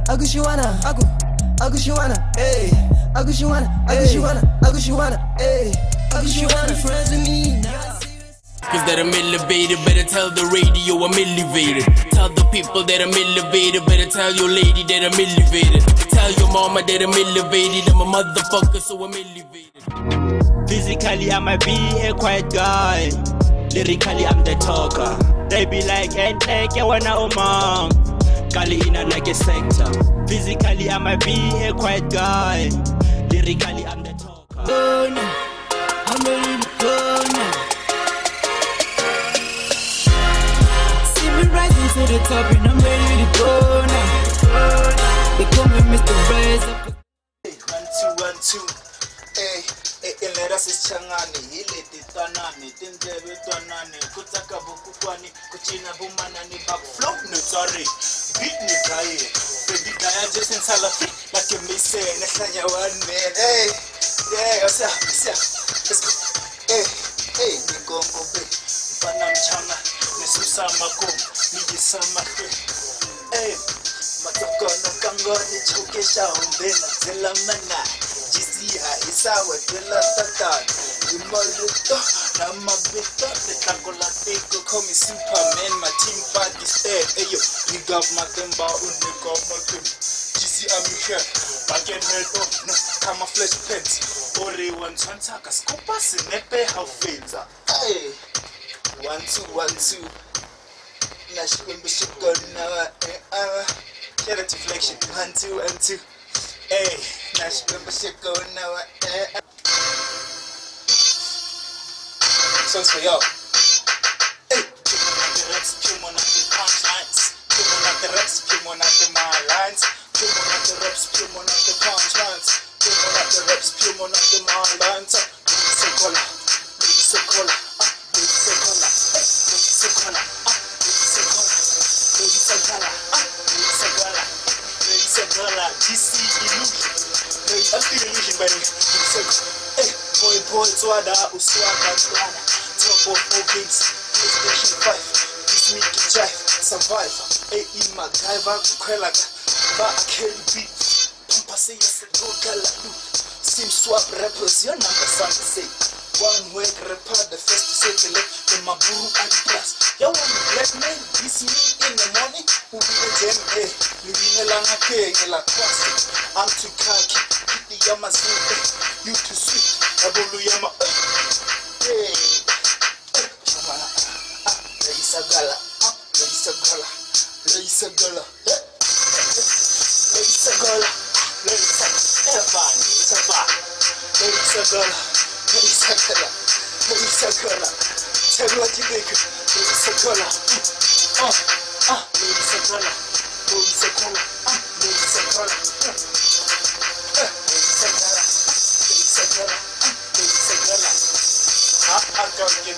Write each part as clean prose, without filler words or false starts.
hey. Friends with me now. Cause that I'm elevated, better tell the radio I'm elevated. Tell the people that I'm elevated, better tell your lady that I'm elevated. Tell your mama that I'm elevated, I'm a motherfucker, so I'm elevated. Physically I might be a quiet guy, lyrically I'm the talker. They be like, and take you wanna umang Kali in a sector. Physically I might be a quiet guy, lyrically I'm the talker. Oh no, I'm ready to go now. See me rising to the top and I'm ready to go now. They call me Mr. Rise Up. 1 2 1 2. Hey, 18LETTERS is changani, hileti tanani, tindebe tanani, kutaka bukukwani, kuchina bumanani, backflow no sorry, beat ni kai, baby kaya just in salafi, like me say, nehlanya one man. Hey, yeah, let's go. Hey, ni gongo be, mfana mchanga, nesusa makom, nijisama fe. Hey, matokono kangoni chukesha umbena zela mana. Isawe tela tatan Imaluto Namabito The Takolateko Call me Superman My team party stay Ayo Big up my temba Big up my temba GC I'm here Back and head up No camouflage pants Ore one chantaka Scopa Sinepe How fades Hey 1 2 1 2 Nash Bishop God now Share a deflection 1 2 1 2 Hey, Nash membership going now. Songs for y'all. Hey, come on the reps, come on the punchlines. Come on the reps, come on the my lines. Come on the reps, come on the punchlines. Come on the reps, come on the my lines. So cola, so cola, so cola, so cola, so cola, so cola. GC illusion, illusion, baby. Hey, boy, Swada, Uswaka, top of 4 games, PlayStation 5, this me to drive, survive. Hey, MacGyver, Kwelaga, but I carry beat. Pampa say yes, go Galadu. Sim swap rappers, your number sound the same. One word rapper, the first to say the left, in my buru and class. You want me black man, this me in the morning, who be the gem, eh? I'm too cocky, the Yamazoo, you too sweet, Abulu Yama, hey, Lisa Gala, Lisa Gala, Lisa Gala, Lisa Gala, Lisa Evan, Lisa Gala, Lisa Gala, Lisa Gala, Lisa Gala, tell what you think, Lisa Gala, Lisa Gala. Lisa Cola, Lisa Cola, Lisa Cola, Lisa Cola. I got get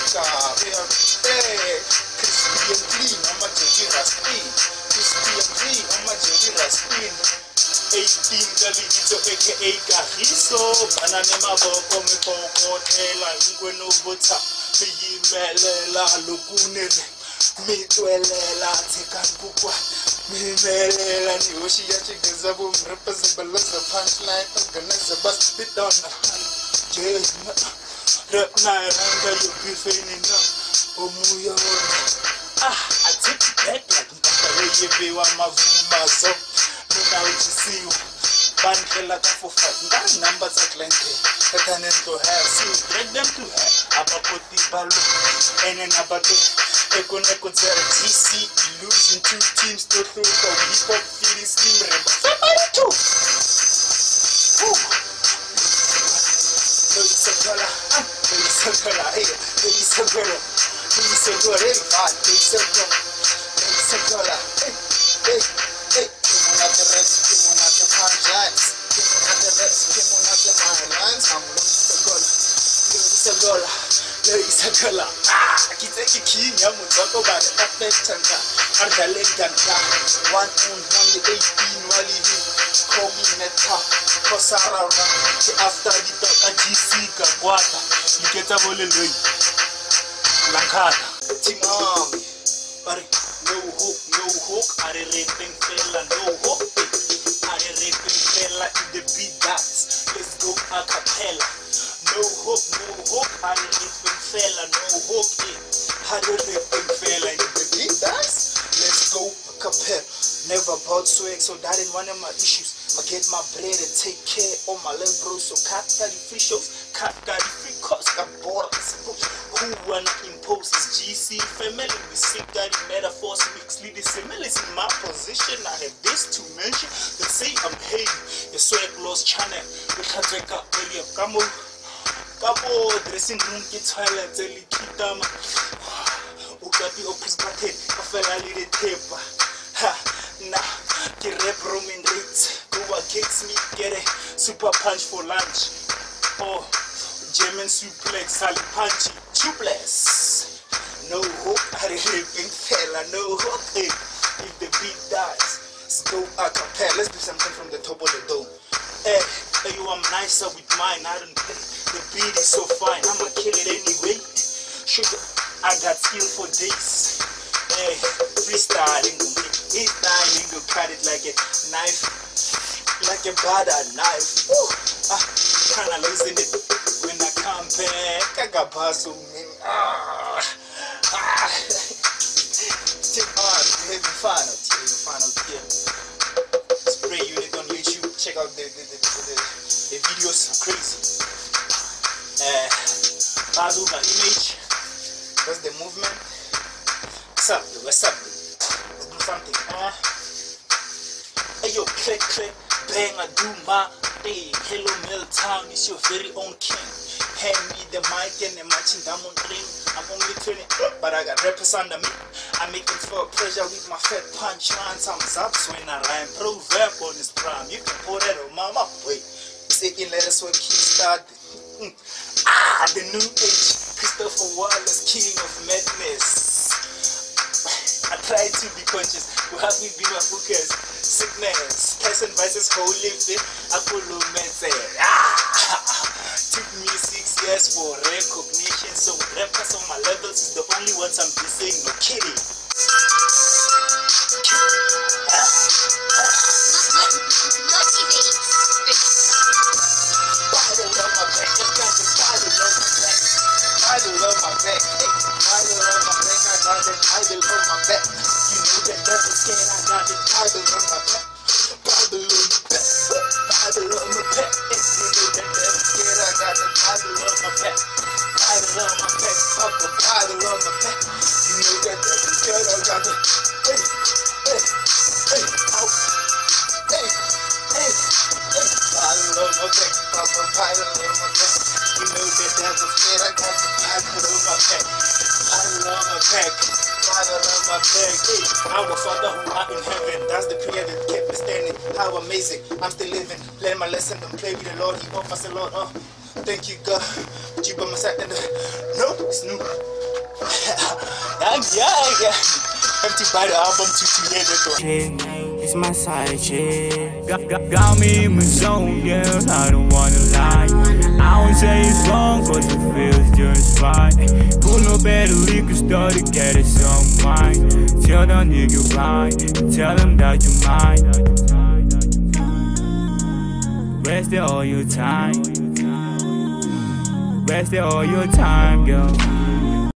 crispy and clean, I'm a Jira spin. Crispy and clean, I'm a Jira spin. 18 Galito, aka Gahiso, Banana Boko, Miko, Tela, Ingueno Bota, Melela, Lugunere, Mituela, Tekan Mimelela ni oshi ya chigeza boom represent the punchline organize the bus bit on the hand rap night under your beefing up omuya I take it back like you be one my so now you see you bandela for fight that numbers are plenty I can to have see break them to have about the balloon and then about Echo GC losing 2 teams to throw for hip-hop feeding steam remember somebody too. Lisa Gola, Lisa Gola, hey, Lisa Gola, Lisa Gola, Lisa Gola, Lisa Gola, hey, come on at the reps, come on at the punchlines, come on at the reps, come on at the lines, I'm Lisa Gola, Lisa Gola. Lisa Gola, Kitaki King, Yamutako, but at that time, Argaleganta, 1 on 18, Wally, call me Meta, Kosara, after the talk, GC, Gawata, you get a volley, Lakata, Timam, but no hook, I didn't think, no hook. a cappella. No hook, I didn't even fella, no hook, I didn't even fella. If the beat dance, let's go a cappella. Never about swag, so that ain't one of my issues. I get my bread and take care of my little bro. So cat got the free shows, cat got the free costs, got bored. Who wanna impose his GC family? We sick got the metaphors mixed the similarities in my position. I have this to mention. They say I'm hating. Your swag lost channel. We can't wake up earlier. Come on, dressing room, get toilet, daily kitama. Ukapi opus button, I fell a little taper. Ha, nah, get rap room in rate. Go against me, get a super punch for lunch. Oh, German suplex, sally punchy, tubeless. No hook, I didn't fella, no hook. Hey, if the beat dies, let's go a cappella. Let's do something from the top of the dome. Hey, you, I'm nicer with mine. I don't think the beat is so fine. I'ma kill it anyway. Sugar, I got skill for days. Hey, freestyling, go cut it like a knife, like a butter knife. Kinda losing it when I come back. I got bustle, man. Tip hard, having fun out here. Spray unit on YouTube. Check out the videos, crazy. Bazooka image. That's the movement. What's up? Let's do something. Hey yo, click, bang, I do my thing. Hello Milltown, it's your very own king. Hand me the mic and the matching diamond ring. I'm only 20, but I got rappers under me. I make them feel pressure with my fat punch lines. I'm zaps when I rhyme. Proverb on this prime. You can pour that on mama. Wait, it's 18 letters when kids start. The new age. Christopher Wallace, king of madness. I try to be conscious. You have me be my focus. Sickness. Tyson versus Holy Fit. Apollo Mense. Took me 6 years for recognition. So rappers on my levels is the only ones I'm dissing. No kidding. Idol on my back, idol on my back, I got that idol on my back. You know that devil scared, I got that idol on my back. Idol on my back, idol on my back. You know that devil scared, I got that idol on my back. Idol on my back, papa, idol on my back. You know that devil scared, I got that. Hey, out. Hey, idol on my back, papa, idol on my back. You know that devil scared, I got that. Idol on my back, idol on my back, idol on my back. Hey, our Father who art in heaven, that's the prayer that kept me standing. How amazing, I'm still living. Learn my lesson, don't play with the Lord. He offers a lot. Oh, thank you, God. You by my side and no, it's new. Yeah. Have to buy the album to hear that. It's my side chick. Got me in my zone, yeah, I don't wanna lie. I won't say it's wrong, cause it feels just fine. Pull up at a liquor store to get us some wine. Tell the nigga blind, tell him that you mine. Wasted all your time. Wasted all your time, girl.